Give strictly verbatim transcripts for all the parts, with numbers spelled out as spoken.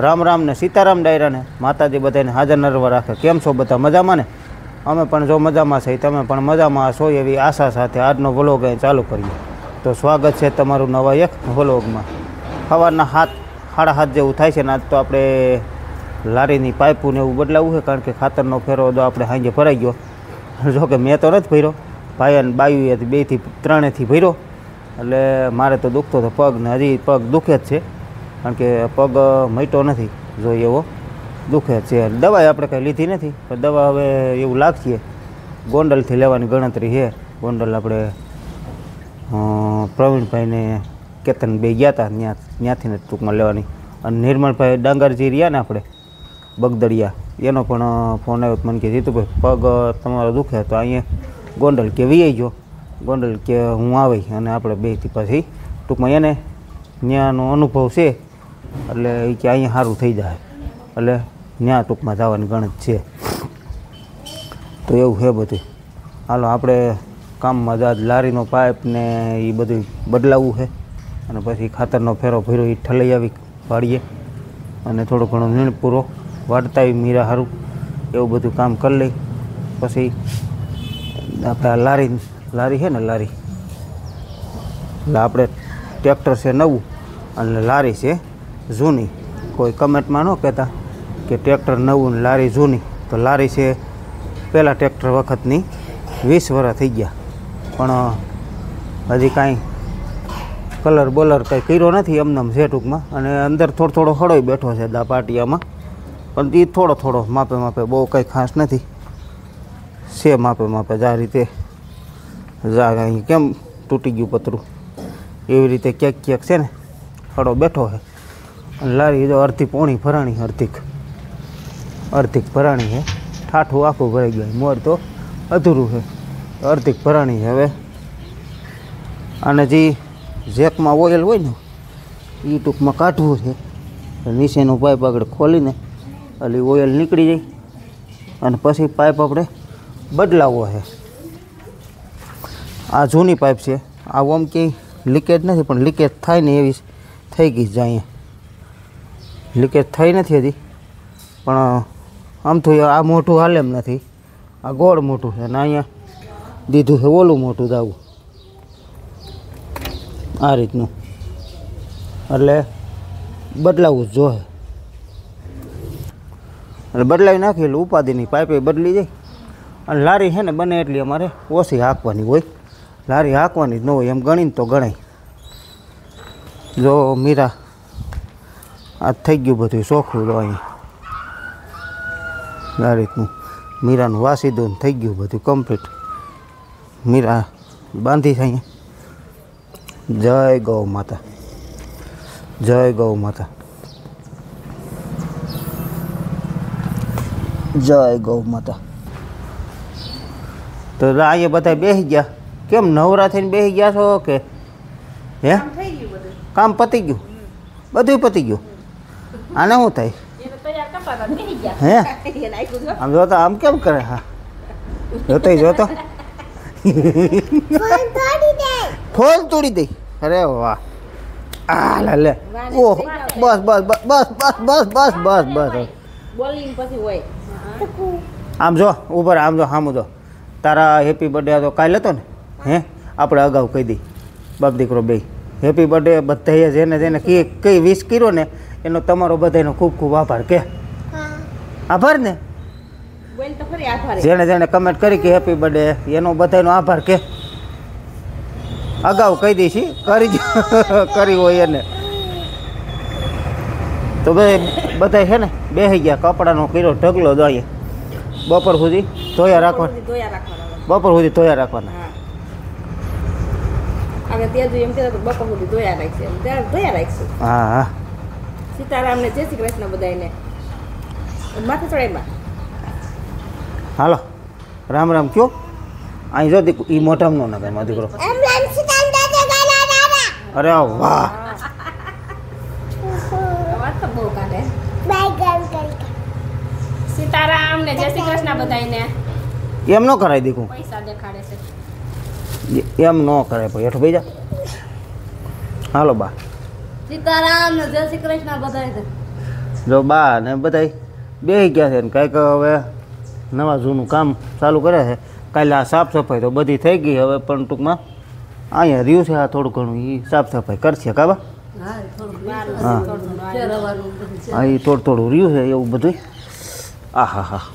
રામ રામ ને સીતારામ ડાયરા ને માતાજી બધાને હાજર નરવા રાખે. કેમ છો બધા? મજામાં ને? અમે પણ જો મજામાં છે, તમે પણ મજામાં છો એવી આશા સાથે આજનો વ્લોગ અહીં ચાલુ કરીએ. તો સ્વાગત છે તમારું નવા એક વ્લોગમાં. સવારના હાથ સાડા હાથ જેવું થાય છે ને આજ તો આપણે લારીની પાઇપું ને એવું બદલાવવું છે, કારણ કે ખાતરનો ફેરો તો આપણે સાંજે ભરાઈ ગયો. જો કે મેં તો નથી ભર્યો, ભાઈ અને બાયુએ બેથી ત્રણેથી ભર્યો. એટલે મારે તો દુખતો હતો પગ ને હજી પગ દુખે જ છે, કારણ કે પગ મટ્યો નથી, જોઈએ એવો દુખે જ છે. દવાઈ આપણે કંઈ લીધી નથી, પણ દવા હવે એવું લાગશે ગોંડલથી લેવાની ગણતરી છે. ગોંડલ આપણે પ્રવીણભાઈને કેતન બે ગયા હતા, ત્યાં ત્યાંથી ને ટૂંકમાં લેવાની. અને નિર્મળભાઈ ડાંગરજી રહ્યા ને આપણે બગદડિયા, એનો પણ ફોન આવ્યો મને કે જીતુભાઈ પગ તમારો દુખે તો અહીંયા ગોંડલ કે વી ગયો. ગોંડલ કે હું આવી અને આપણે બેથી પછી ટૂંકમાં એને ત્યાંનો અનુભવ છે, એટલે એ કે અહીંયા સારું થઈ જાય, એટલે ત્યાં ટૂંકમાં જવાની ગણત છે. તો એવું છે બધું. હાલો આપણે કામમાં જા, લારીનો પાઇપ ને એ બધું બદલાવવું છે, અને પછી ખાતરનો ફેરો ભર્યો એ ઠલાઈ આવી વાળીએ, અને થોડો ઘણો નીણ પૂરો વાળતા આવી મીરા સારું એવું બધું કામ કરી લઈ. પછી આપણે આ લારી લારી છે ને લારી એટલે આપણે ટ્રેક્ટર છે નવું અને લારી છે જૂની. કોઈ કમેન્ટમાં ન કહેતા કે ટ્રેક્ટર નવું ને લારી જૂની. તો લારી છે પહેલાં ટ્રેક્ટર વખતની, વીસ વર્ષ થઈ ગયા, પણ હજી કાંઈ કલર બોલર કંઈ કર્યો નથી, એમનેમ છે ટૂંકમાં. અને અંદર થોડો થોડો હળોય બેઠો છે દા પાટિયામાં, પણ એ થોડો થોડો માપે માપે, બહુ કંઈ ખાસ નથી, છે માપે માપે. જ આ રીતે જા અહીં કેમ તૂટી ગયું પતરું એવી રીતે ક્યાંક ક્યાંક છે ને હળો બેઠો છે. અને લારી જો અડધી પોણી ભરાણી, અડધીક અડધીક ભરાણી છે, ઠાઠું આખું ભરાઈ ગયું, મોર તો અધૂરું છે, અડધીક ભરાણી છે. હવે અને જે જેકમાં ઓઇલ હોય ને એ ટૂંકમાં કાઢવું છે, નીચેનું પાઇપ આગળ ખોલીને એટલે ઓઇલ નીકળી જાય, અને પછી પાઇપ આપણે બદલાવવો છે. આ જૂની પાઇપ છે, આ ઓમ ક્યાંય લીકેજ નથી, પણ લીકેજ થાય ને એવી થઈ ગઈ છે. અહીંયા લીકેજ થઈ નથી હજી, પણ આમ તો આ મોટું હાલે એમ નથી, આ ગોળ મોટું છે, અને અહીંયા દીધું છે ઓલું મોટું દાવું આ રીતનું, એટલે બદલાવવું જ જોઈએ. એટલે બદલાવી નાખી એટલે ઉપાધિની પાઇપે બદલી જાય. અને લારી છે ને બને એટલી અમારે ઓછી હાંકવાની હોય, લારી હાંકવાની જ ન હોય એમ ગણીને તો ગણાય. જો મીરા આ થઈ ગયું બધું ચોખ્ખું, તો અહીં આ રીતનું મીરાનું વાસી દોન થઈ ગયું બધું કમ્પ્લીટ. મીરા બાંધી છે અહીંયા. જય ગૌ માતા, જય ગૌ માતા, જય ગૌ માતા. તો અહીંયા બધા બેસી ગયા. કેમ નવરા થઈને બેસી ગયા છો કે હે? કામ પતી ગયું, બધું પતી ગયું. આને શું થાય હે? આમ જોતો આમ કેમ કરે? હા જોતો જોતો ફોન તોડી દઈ. અરે વાહ, આ લે લે, ઓહ બસ બસ બસ બસ બસ બસ બસ બસ. આમ જો ઉપર, આમ જો સામું જો. તારા હેપી બર્થડે તો કાલે હતો ને? હે આપણે અગાઉ કહી દઈ બાપ દીકરો બે હેપી બર્થડે. બધા જેને જેને કઈ કઈ વિશ કર્યો ને એનો તમારો બધાનો ખૂબ ખૂબ આભાર. કે આભાર ને? જેણે જેણે કમેન્ટ કરી કે હેપી બર્થડે એનો બધાનો આભાર. કે અગાઉ કહી દઈશ કરી કરી હોય એને. તો ભાઈ બધા છે ને બેસી ગયા, કપડાનો કર્યો ઢગલો જોઈએ. બપોર સુધી ધોયા રાખવાના, બપોર સુધી ધોયા રાખવાના. હા હા. સીતારામ ને જય શ્રી કૃષ્ણ બધાને. માથે ચડાઈમાં હાલો રામ રામ કયો. અહીં જો દીકુ એ મોઢામાં ન નખાય દીકરો. અરે વાહ, સીતારામ ને જય શ્રી કૃષ્ણ બધાને. એમ ન કરાય દીકુ, પૈસા દેખાડે છે. એમ ન કરાય ભાઈ. હેઠ ભાઈ જા. હાલો બા. સીતારામ ને જય શ્રી કૃષ્ણ બધાને. જો બા ને બધા બેસી ગયા છે ને કાંઈક હવે નવા જૂનું કામ ચાલુ કરે છે. કાલે આ સાફ સફાઈ તો બધી થઈ ગઈ હવે, પણ ટૂંકમાં અહીંયા રહ્યું છે આ થોડું ઘણું એ સાફ સફાઈ કરશે કાબા. હા હા એ થોડું થોડું રહ્યું છે એવું બધું. આ હા હા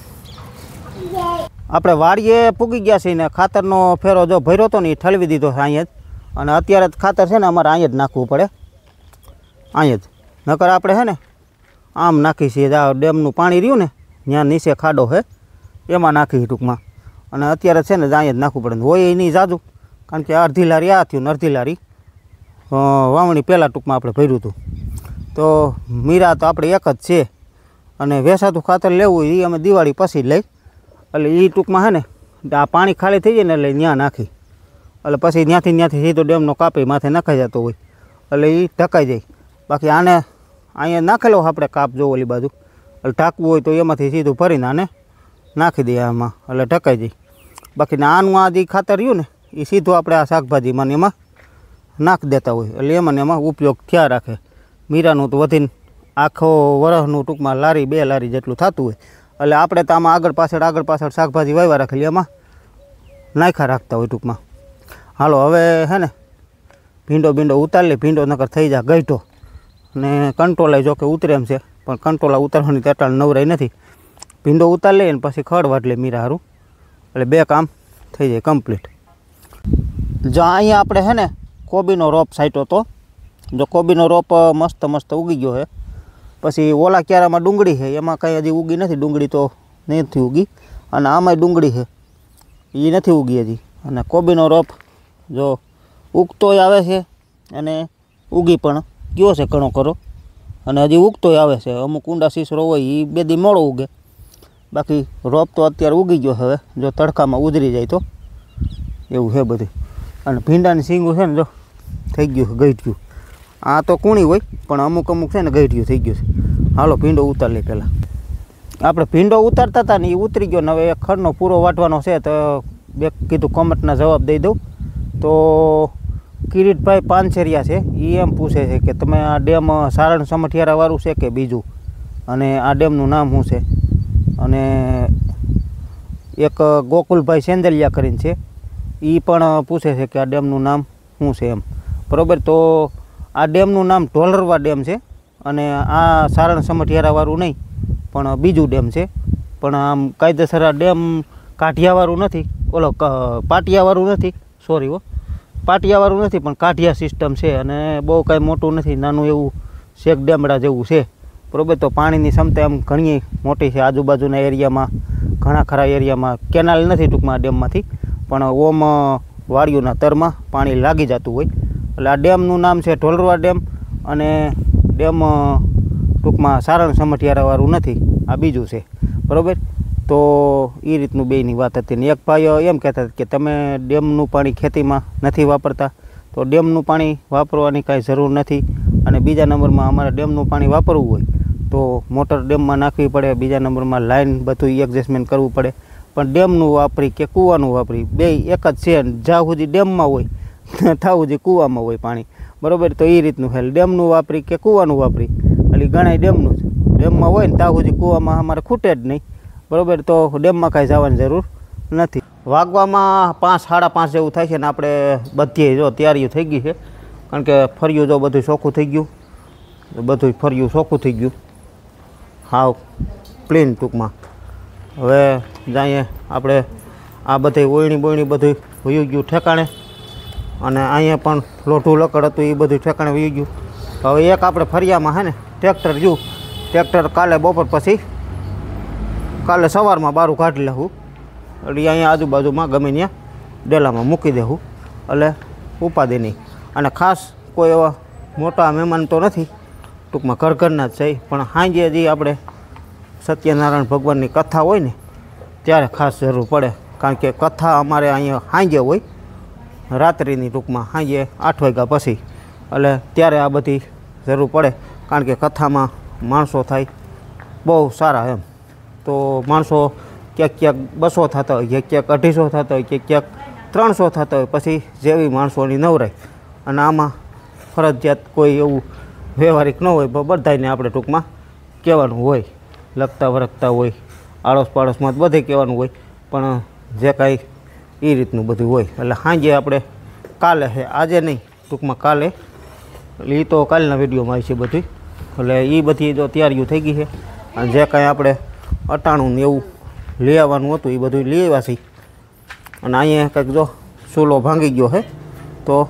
આપણે વાડીએ પૂગી ગયા છીએ ને ખાતરનો ફેરો જો ભર્યો હતો ને એ ઠલવી દીધો છે અહીંયા જ. અને અત્યારે જ ખાતર છે ને અમારે અહીંયા જ નાખવું પડે, અહીંયા જ. નકર આપણે છે ને આમ નાખી છીએ, આ ડેમનું પાણી રહ્યું ને ત્યાં નીચે ખાડો છે એમાં નાખી ટૂંકમાં. અને અત્યારે છે ને અહીંયા જ નાખવું પડે. હોય એ નહીં જાજુ, કારણ કે અડધી લારી આ થયું ને અડધી લારી વાવણી પહેલાં ટૂંકમાં આપણે ભર્યું હતું. તો મીરા તો આપણે એક જ છે અને વેસાતું ખાતર લેવું એ અમે દિવાળી પછી જ લઈ. એટલે એ ટૂંકમાં છે ને આ પાણી ખાલી થઈ જાય ને એટલે ત્યાં નાખી, એટલે પછી ત્યાંથી ત્યાંથી સીધો ડેમનો કાપી માથે નખાઈ જતો હોય એટલે એ ઢકાઈ જાય. બાકી આને અહીંયા નાખેલો આપણે કાપ જો ઓલી બાજુ, એટલે ઢાંકવું હોય તો એમાંથી સીધું ભરીને આને નાખી દઈએ આમાં એટલે ઢકાઈ જાય. બાકી આનું આ જે ખાતર રહ્યું ને એ સીધું આપણે આ શાકભાજીમાં એમાં નાખી દેતા હોય એટલે એમાં એમાં ઉપયોગ થયા રાખે. મીરાનું તો વધીને આખો વરસનું ટૂંકમાં લારી બે લારી જેટલું થતું હોય એટલે આપણે તો આમાં આગળ પાછળ આગળ પાછળ શાકભાજી વાવ્યા રાખેલી એમાં નાખ્યા રાખતા હોય ટૂંકમાં. હાલો હવે હે ને ભીંડો ભીંડો ઉતારી લે, ભીંડો નકર થઈ જાય ગઈઢો અને કંટ્રોલાય જો કે ઉતરે એમ છે, પણ કંટ્રોલા ઉતારવાની તેટાળ નવરાઈ નથી. ભીંડો ઉતારી લઈએ ને પછી ખડ વાટ લે મીરા હારું, એટલે બે કામ થઈ જાય કમ્પ્લીટ. જો અહીંયા આપણે છે ને કોબીનો રોપ સાઈટો તો જો કોબીનો રોપ મસ્ત મસ્ત ઉગી ગયો છે. પછી ઓલા ક્યારામાં ડુંગળી છે એમાં કંઈ હજી ઉગી નથી, ડુંગળી તો નથી ઉગી. અને આમાંય ડુંગળી છે એ નથી ઉગી હજી. અને કોબીનો રોપ જો ઉગતોય આવે છે અને ઉગી પણ ગયો છે ઘણો ખરો, અને હજી ઉગતોય આવે છે. અમુક ઊંડા સીસરો હોય એ બે દી મોડો ઉગે, બાકી રોપ તો અત્યારે ઉગી ગયો હવે જો તડકામાં ઉતરી જાય તો એવું છે બધું. અને ભીંડાની સીંગું છે ને જો થઈ ગયું ગઈઠ્યું. આ તો કૂણી હોય પણ અમુક અમુક છે ને ગઈઠ્યું થઈ ગયું છે. હાલો ભીંડો ઉતાર લે પહેલાં. આપણે ભીંડો ઉતારતા હતા ને એ ઉતરી ગયો ને હવે એક ખડનો પૂરો વાટવાનો છે તો બે કીધું કોમેન્ટના જવાબ દઈ દઉં. તો કિરીટભાઈ પાનસેરિયા છે એ એમ પૂછે છે કે તમે આ ડેમ સારણ સમઠિયારાવાળું છે કે બીજું, અને આ ડેમનું નામ શું છે. અને એક ગોકુલભાઈ સેંદલિયા કરીને છે એ પણ પૂછે છે કે આ ડેમનું નામ શું છે એમ. બરાબર, તો આ ડેમનું નામ ઢોલરવા ડેમ છે અને આ સારણ સમઠિયારાવાળું નહીં પણ બીજું ડેમ છે. પણ આમ કાયદેસર આ ડેમ કાઠિયાવાળું નથી, ઓલો પાટિયાવાળું નથી, સોરી હો પાટિયાવાળું નથી પણ કાઠિયા સિસ્ટમ છે. અને બહુ કાંઈ મોટું નથી, નાનું એવું શેક ડેમડા જેવું છે. બરાબર, તો પાણીની ક્ષમતા એમ ઘણી મોટી છે. આજુબાજુના એરિયામાં ઘણા ખરા એરિયામાં કેનાલ નથી ટૂંકમાં ડેમમાંથી, પણ ઓમ વાડીઓના તરમાં પાણી લાગી જતું હોય. એટલે આ ડેમનું નામ છે ઢોલરવા ડેમ અને ડેમ ટૂંકમાં સારણ સમઠિયારાવાળું નથી, આ બીજું છે. બરાબર, તો એ રીતનું બેયની વાત હતી. ને એક ભાઈ એમ કહેતા કે તમે ડેમનું પાણી ખેતીમાં નથી વાપરતા, તો ડેમનું પાણી વાપરવાની કાંઈ જરૂર નથી. અને બીજા નંબરમાં અમારે ડેમનું પાણી વાપરવું હોય તો મોટર ડેમમાં નાખવી પડે, બીજા નંબરમાં લાઇન બધું એડજસ્ટમેન્ટ કરવું પડે. પણ ડેમનું વાપરી કે કૂવાનું વાપરી બે એક જ છે. જ્યાં સુધી ડેમમાં હોય ત્યાં સુધી કૂવામાં હોય પાણી. બરાબર, તો એ રીતનું છે. ડેમનું વાપરી કે કૂવાનું વાપરી એટલે ગણાય ડેમનું જ. ડેમમાં હોય ને ત્યાં સુધી કૂવામાં અમારે ખૂટે જ નહીં. બરાબર, તો ડેમમાં કાંઈ જવાની જરૂર નથી. વાગવામાં પાંચ સાડા પાંચ જેવું થાય છે ને આપણે બધી જો તૈયારીઓ થઈ ગઈ છે, કારણ કે ફર્યું જો બધું ચોખ્ખું થઈ ગયું, બધું ફર્યું ચોખ્ખું થઈ ગયું હાવ પ્લેન ટૂંકમાં. હવે જઈએ આપણે આ બધું ઓયણી બોયણી બધું વયું ગયું ઠેકાણે, અને અહીંયા પણ લોઢું લકડ હતું એ બધું ઠેકાણે વયું ગયું. હવે એક આપણે ફરિયામાં છે ને ટ્રેક્ટર જોયું, ટ્રેક્ટર કાલે બપોર પછી કાલે સવારમાં બારું કાઢી લેવું એટલે અહીંયા આજુબાજુમાં ગમે ત્યાં ડેલામાં મૂકી દેવું એટલે ઉપાધિ નહીં. અને ખાસ કોઈ એવા મોટા મહેમાન તો નથી, ટૂંકમાં ઘર ઘરના જ છે. પણ સાંજે જે આપણે સત્યનારાયણ ભગવાનની કથા હોય ને ત્યારે ખાસ જરૂર પડે, કારણ કે કથા અમારે અહીંયા સાંજે હોય રાત્રિની, ટૂંકમાં સાંજે આઠ વાગ્યા પછી. એટલે ત્યારે આ બધી જરૂર પડે, કારણ કે કથામાં માણસો થાય બહુ સારા એમ. તો માણસો ક્યાંક ક્યાંક બસો થતા હોય, ક્યાંક ક્યાંક અઢીસો થતા હોય, ક્યાંક ક્યાંક ત્રણસો થતા હોય, પછી જેવી માણસોની નવરાય. અને આમાં ફરજિયાત કોઈ એવું વ્યવહારિક ન હોય, બધાને આપણે ટૂંકમાં કહેવાનું હોય, લખતા વરખતા હોય, આડોશ પાડોશમાં બધે કહેવાનું હોય, પણ જે કાંઈ એ રીતનું બધું હોય. એટલે સાંજે આપણે કાલે છે, આજે નહીં, ટૂંકમાં કાલે, એટલે એ તો કાલના વિડીયોમાં આવી છે બધી. એટલે એ બધી તો તૈયારીઓ થઈ ગઈ છે. અને જે કાંઈ આપણે અટાણું ને એવું લઈ આવવાનું હતું એ બધું લઈ આવ્યા છે. અને અહીંયા કંઈક જો ચૂલો ભાંગી ગયો છે તો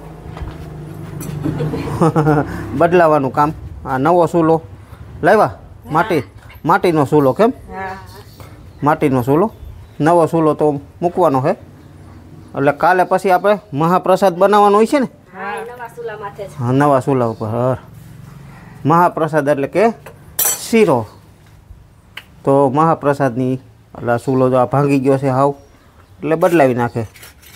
બદલાવાનું કામ. આ નવો ચૂલો લાવ્યા, માટી માટીનો ચૂલો. કેમ? માટીનો ચૂલો, નવો ચૂલો તો મૂકવાનો છે. એટલે કાલે પછી આપણે મહાપ્રસાદ બનાવવાનો હોય છે ને. હા, નવા ચૂલા ઉપર હર મહાપ્રસાદ એટલે કે શીરો. તો મહાપ્રસાદની એટલે ચૂલો જો આ ભાંગી ગયો છે હાવ, એટલે બદલાવી નાખે.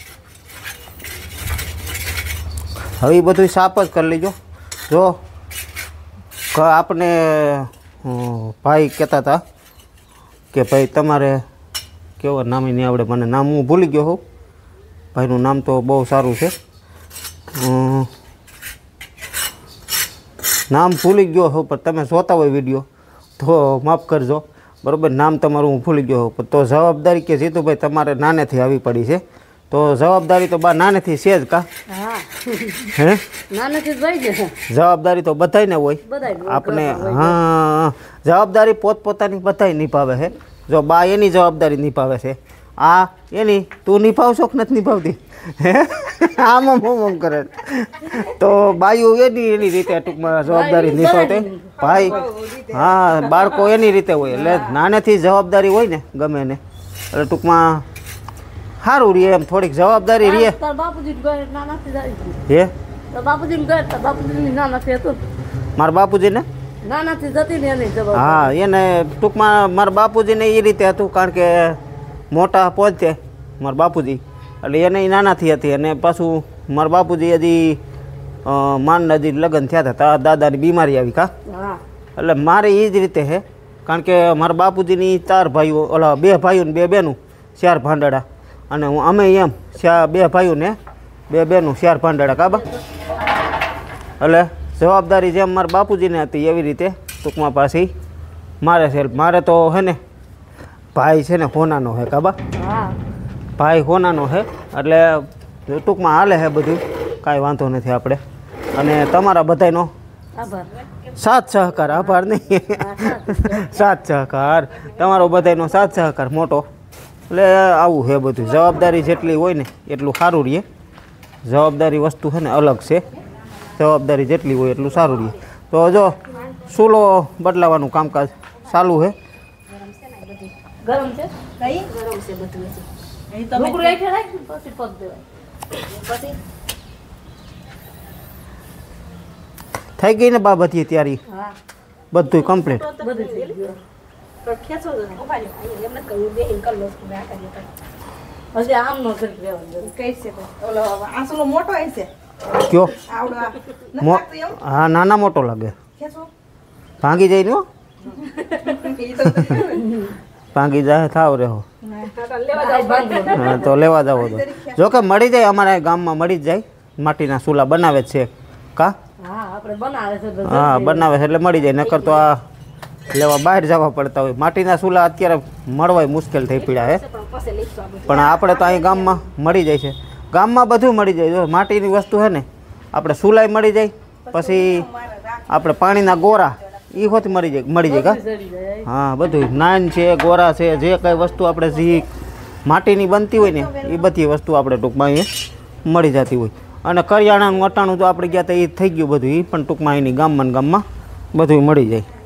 હવે એ બધું સાફ જ કરી લેજો. જો આપણે ભાઈ કહેતા હતા કે ભાઈ તમારે કેવો નામ નહીં આવડે મને, નામ હું ભૂલી ગયો હોઉં. ભાઈનું નામ તો બહુ સારું છે, નામ ભૂલી ગયો હોઉં, પણ તમે જોતા હોય વિડીયો તો માફ કરજો, બરાબર. નામ તમારું હું ભૂલી ગયો હોઉં. તો જવાબદારી કે જીતુભાઈ તમારે નાનેથી આવી પડી છે, તો જવાબદારી તો બા નાનેથી છે જ કા? હે, જવાબદારી તો બધાયને હોય આપણે. હા, જવાબદારી પોતપોતાની બધાય નિભાવે છે. જો બા એની જવાબદારી નિભાવે છે, આ એની તું નિભાવશો કે નથી નિભાવતી? હે, આમાં મોમ કરે તો બાયું એની એની રીતે ટૂંકમાં જવાબદારી નિભાવતે. ભાઈ હા, બાળકો એની રીતે હોય. એટલે નાનેથી જવાબદારી હોય ને ગમે ને, એટલે ટૂંકમાં સારું રહે એમ, થોડીક જવાબદારી રહે. હે, મારા બાપુજીને હા, એને ટૂંકમાં મારા બાપુજીને એ રીતે હતું, કારણ કે મોટા પહોંચતે મારા બાપુજી, એટલે એને નાનાથી હતી. અને પાછું મારા બાપુજી હજી માન નદી લગ્ન થયા હતા, દાદાની બીમારી આવી કા. એટલે મારે એ જ રીતે છે, કારણ કે મારા બાપુજીની ચાર ભાઈઓ, ઓલા બે ભાઈઓ ને બે બહેનું, ચાર ભાંડાડા. અને હું અમે એમ બે ભાઈઓ ને બે બહેનું, ચાર ભાંડાડા કાબા. એટલે જવાબદારી જેમ મારા બાપુજીને હતી એવી રીતે ટૂંકમાં પાછી મારે છે. મારે તો હે ને ભાઈ છે ને હોનાનો છે કાબા, ભાઈ હોનાનો છે. એટલે ટૂંકમાં હાલે છે બધું, કાંઈ વાંધો નથી આપણે. અને તમારા બધાનો સાથ સહકાર, આભાર નહીં, સાથ સહકાર તમારો બધાનો સાથ સહકાર મોટો. એટલે આવું છે બધું. જવાબદારી જેટલી હોય ને એટલું સારું રહે. જવાબદારી વસ્તુ છે ને અલગ છે, જવાબદારી જેટલી હોય એટલું સારું રહે. તો જો ચૂલો બદલાવાનું કામકાજ ચાલુ છે. ગરમ છે, કઈ ગરમ છે બધું. એ તો ઢોકળું રાખે રાખ પછી પગ દેવાય. પછી થઈ ગઈ ને બાબતી તૈયારી? હા, બધું કમ્પ્લીટ. બધું થઈ ગયું. તો ખેંચો તો ઉભા રહ્યો. એમને કહ્યું બે ઇન્કલ લોસ મે આ કરી તો હજી આમ નો કરી લેવાનું. કઈ છે ઓલો આસલો મોટો હે છે કયો? આવડો હા, નાના મોટો લાગે. ખેંચો ભાંગી જાય ને? ભાંગી જાય થાવ રહ્યો. હા, તો લેવા જાવ તો જો કે મળી જાય, અમારા ગામમાં મળી જ જાય. માટીના ચૂલા બનાવે છે કા? હા, બનાવે છે એટલે મળી જાય. નકર તો આ લેવા બહાર જવા પડતા હોય. માટીના ચૂલા અત્યારે મળવાય મુશ્કેલ થઈ પડ્યા છે, પણ આપણે તો અહીં ગામમાં મળી જાય છે. ગામમાં બધું મળી જાય. જો માટીની વસ્તુ છે ને, આપણે ચૂલાય મળી જાય, પછી આપણે પાણીના ગોરા એ હોત મળી જાય, મળી જાય કા? હા, બધું નાન છે, ગોરા છે, જે કંઈ વસ્તુ આપણે જે માટીની બનતી હોય ને એ બધી વસ્તુ આપણે ટૂંકમાં અહીંયા મળી જતી હોય. અને કરિયાણાનું અટાણું તો આપણે ગયા હતા એ થઈ ગયું બધું, એ પણ ટૂંકમાં એની ગામમાં ગામમાં બધું મળી જાય.